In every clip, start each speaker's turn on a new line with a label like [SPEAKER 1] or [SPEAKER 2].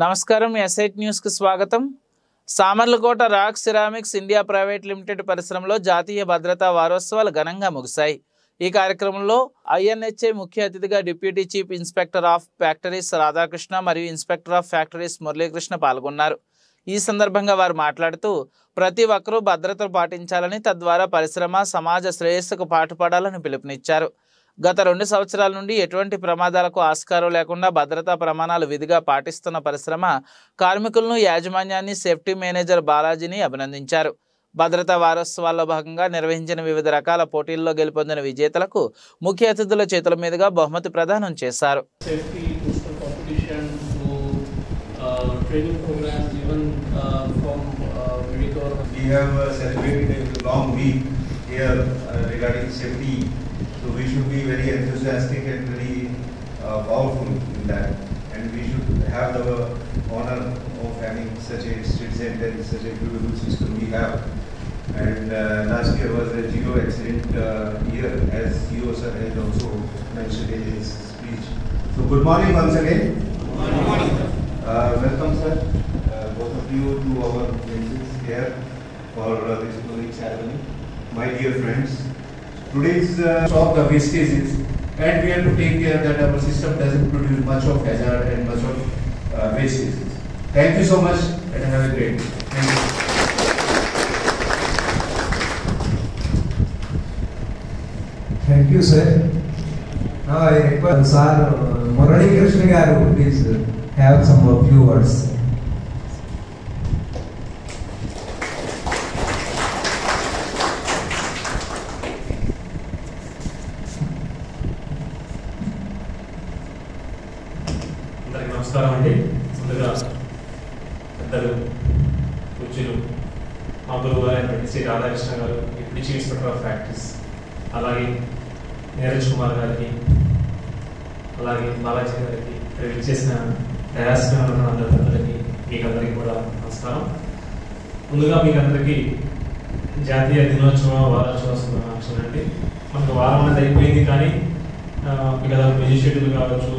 [SPEAKER 1] నమస్కారం ఎస్ఐట్ న్యూస్ కి స్వాగతం. Samarlakota rock ceramics India private limited పరిశ్రమలో జాతీయ భద్రతా వారోత్సవాలు ఘనంగా ముగిశాయి. ఈ కార్యక్రమంలో ఐఎన్హెచ్ఏ ముఖ్య అతిథిగా deputy chief inspector of factories Radhakrishna మరియు ఇన్స్పెక్టర్ ఆఫ్ ఫ్యాక్టరీస్ మురళీకృష్ణ పాల్గొన్నారు. ఈ సందర్భంగా వారు మాట్లాడుతూ ప్రతి ఒక్కరూ భద్రతను పాటించాలని, తద్వారా పరిశ్రమ సమాజ శ్రేయస్సుకు పాటుపడాలని పిలుపునిచ్చారు. గత 2 సంవత్సరాల నుండి ఎటువంటి ప్రమాదాలకు ఆస్కారం లేకుండా భద్రతా ప్రమాణాలు విధిగా పాటిస్తున్న పరిశ్రమ కార్మికులను, యాజమాన్యాన్ని సేఫ్టీ మేనేజర్ బాలాజీని అభినందించారు. భద్రతా వారోత్సవాల్లో భాగంగా నిర్వహించిన వివిధ రకాల పోటీల్లో గెలుపొందిన విజేతలకు ముఖ్య అతిథుల చేతుల మీదుగా బహుమతి ప్రదానం చేశారు.
[SPEAKER 2] So we should be very enthusiastic and very powerful in that, and we should have the honor of having such a street center, such a beautiful system we have. And last year was a zero accident year, as CEO sir has also mentioned in his speech. So good morning once again. Good morning. Welcome sir, both of you to our places here for this closing ceremony. My dear friends, today's stop the wastages, and we have to take care that our system doesn't produce much of hazard and much of wastages. Thank you so much and have a great day. Thank you.
[SPEAKER 3] Thank you, sir. Now I request Sir Muralidharan garu please have some few words.
[SPEAKER 4] నమస్కారం అండి. ముందుగా పెద్దలు పూజ్యులు మా గురువు గారు శ్రీ రాధాకృష్ణ గారు, deputy chief inspector of factories, అలాగే నీరజ్ కుమార్ గారికి, అలాగే బాలాజీ గారికి, ఇక్కడ విచ్చేసిన డయాస్గా ఉన్న అందరి పెద్దలకి, మీకందరికీ కూడా నమస్కారం. ముందుగా మీకందరికీ జాతీయ దినోత్సవ వారోత్సవ శుభాకాంక్షలు అండి. మనకు వారం అనేది అయిపోయింది, కానీ మిగతా బిజీ షెడ్యూల్ కావచ్చు,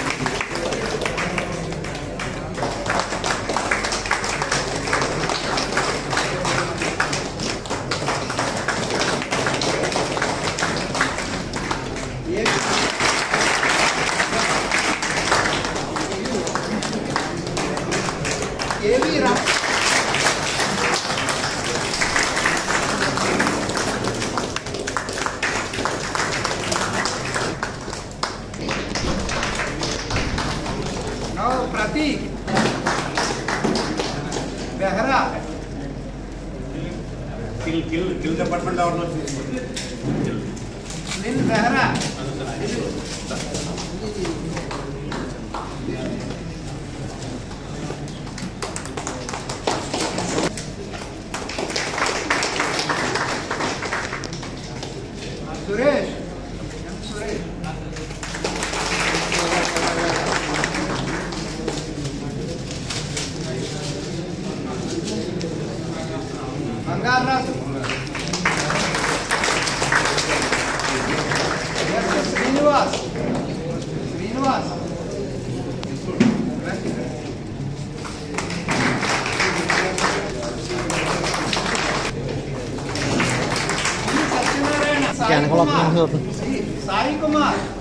[SPEAKER 5] प्रतीक बेहरा किल डिपार्टमेंट और Behera Suresh Bangarrazu Srinivas Sai Kumar